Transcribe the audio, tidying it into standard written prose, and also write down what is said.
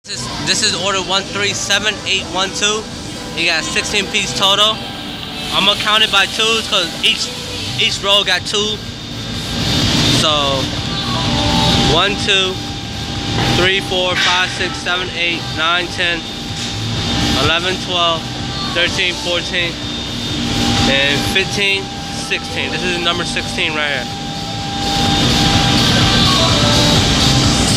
This is order 137812. You got 16 piece total. I'm gonna count it by twos because each roll got two. So 1, 2, 3, 4, 5, 6, 7, 8, 9, 10, 11, 12, 13, 14, and 15, 16. This is number 16 right here.